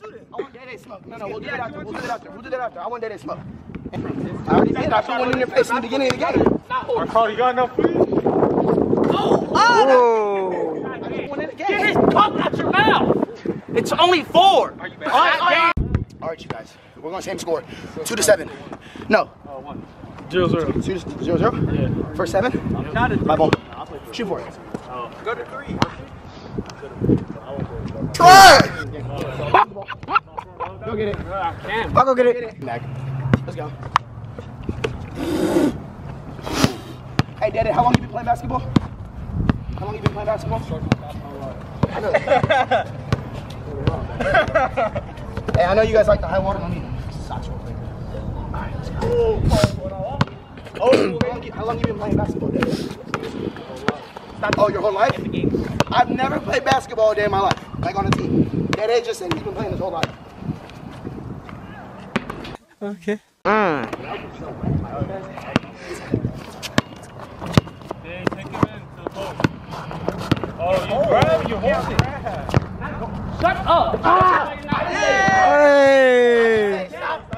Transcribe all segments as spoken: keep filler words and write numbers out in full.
shooting. I want Day-Day smoke. No, no, we'll do it after. We'll do it after. We'll do that after. I want Day-Day smoke. I already did. I threw one in your face in the beginning of the game. I called you got enough food. Oh! Oh! I just won in the game. Get his cup out your mouth! It's only four! Are you Alright, alright, you guys. We're going to same score. Two to seven. No. Oh, one. Zero, zero. Two to zero, zero? Yeah. First seven? Yeah. My ball. Shoot for it. Oh. Go to three. Try! Go get it. I can. I'll go get it. Back. Let's go. Hey, Daddy, how long have you been playing basketball? How long have you been playing basketball? I know. Hey, I know you guys like the high water. Let me socks real quick. All right, let's go. Oh, how long have you been playing basketball, Daddy? Oh, your whole life? I've never played basketball a day in my life, like on a team. Daddy just said he's been playing his whole life. Okay. Hey, take him in to the boat. Oh, you grab, you hold it. Shut up! Ah! Hey!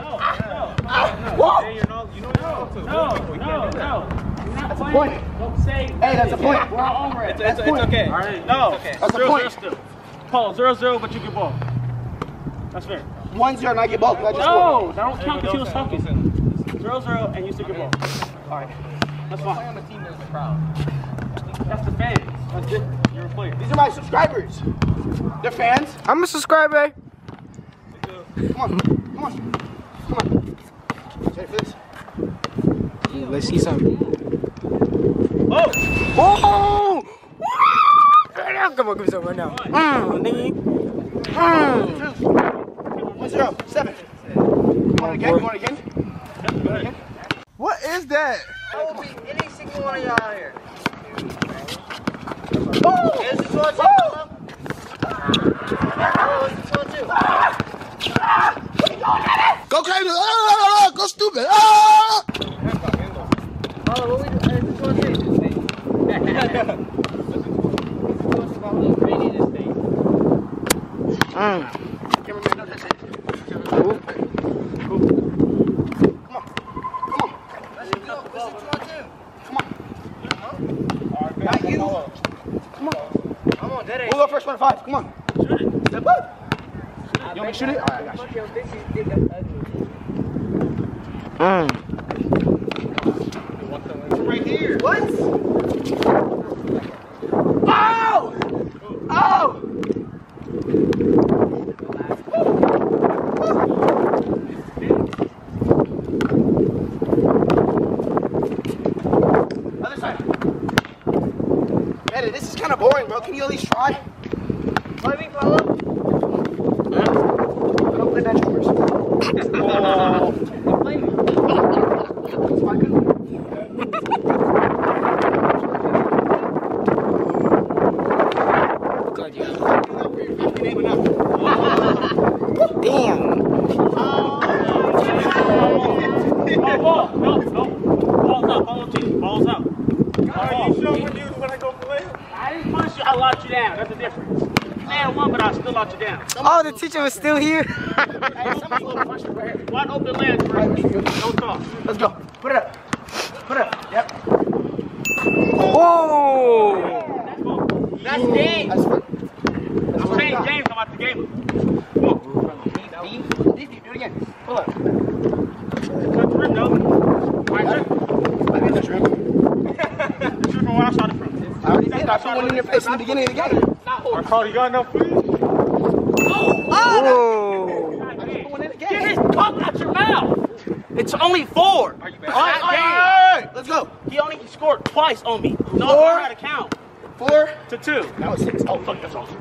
Hey, you know, you know you're to No, people. no, no. That's a point. Don't say. Hey, that's a point. We're all over it. It's, it's, it's okay. All right. No, It's okay. That's a zero, point. zero still. Paul, zero, zero, but you get ball. That's fair. One zero and I get both. I just No, that don't count because he was talking. Zero, zero, and you still get ball. All right. That's fine. On the team, there's the crowd. That's the fans. That's different. You're a player. These are my subscribers. They're fans. I'm a subscriber. Come on. Come on. Come on. Ready for this? Let's see something. Oh! Oh! Come on, give me some right now. Mm, nigga. Mm. One zero. Seven. You want it again? You want it again? You want it again? What is that? I will beat any single one of y'all out here. Oh! Here's the sword too. Oh, it's the sword too. Go crazy! Ah, go stupid! Ah! Follow what we do. Here's the sword too. Mm. Cameraman, don't touch it. Cool. Come on. Come on. Let's do it. This is sword too. Come on. Not you. Come on. Come on, that ain't. We'll go first one to five. Come on. Shoot it. Step up. You want me to shoot it? All right, I got you. Mm. Right here. What? Oh! Oh! Other side. Eddie, this is kind of boring, bro. Can you at least try? Let me follow. Don't play bench first. Oh. That's my good one. Damn. Oh, ball. No, no. Ball's out. Ball's out. Ball's out. Are you sure when you when I go play? I didn't punish you. I locked you down. That's the difference. You may have won, but I still locked you down. Oh, the teacher was still here. Hey, somebody's a little frustrated right here. Wide open land. Don't talk. Let's go. Put it up. Put it up. Yep. Whoa. That's ball. That's game. That's what. I'm saying game. Come out the game. Deep, deep. Do it again. Pull up. Touch the rim, though. Right, shoot. I didn't touch rim. Shoot from where I shot it from. I already did. I threw one in your face in the beginning of the game. I called you got enough food. Whoa. I just threw one in the Get game. his cup out your mouth! It's only four! All right, all right, all right. Let's go. He only scored twice on me. No, Four. I how to count. Four. To two. That was six. Oh, fuck, that's awesome.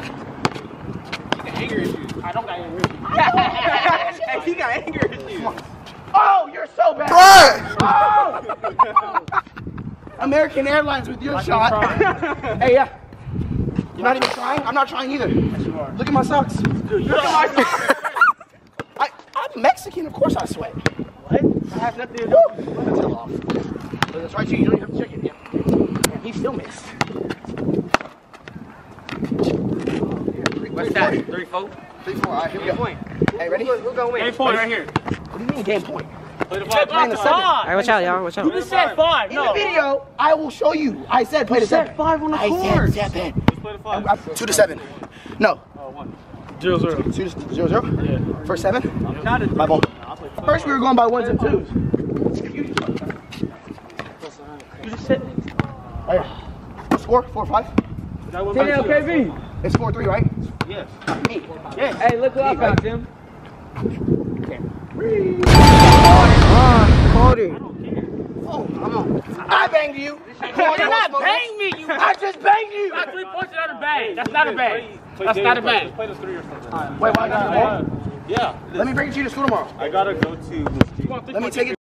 Anger issues. I don't got anger issues. Hey, he got anger issues. Come on. Oh, you're so bad. Oh. American Airlines with your shot. Hey, yeah. You're not even trying? I'm not trying either. Yes, you are. Look at my socks. Dude, you Look don't at my socks. I, I'm Mexican, of course I sweat. What? That has nothing to do. That's hell off. But that's right, too. You don't even have to check it. Yeah. Man, he still missed. What's that? Three, four? Three, four. All right, here we go. Hey, ready? Who's gonna win? Game point right here. What do you mean game point? Play the You said five. play the seven. Alright, watch out, y'all. Watch You out. just said five. In No. the video, I will show you. I said play the seven. five on the I court. said seven. Let's play the five. I- Two to seven. No. Oh, one. Zero zero. Two to zero zero. Yeah. First seven. Counted. My ball. First we were going by ones and twos. You just said. Right here. What score? Four or five? Ten L K V. It's four three, right? Yes. Me. Yes. Hey, look who I found, Tim. Cody. Oh, I'm on. I banged you. You're not bang me. You I just banged you. got three points out of bang. That's not a bang. Play That's David, not a play- bang. Let's play this three or something. Wait, why not? Yeah. Let me bring it to you to school tomorrow. I gotta go to the street. Let me take it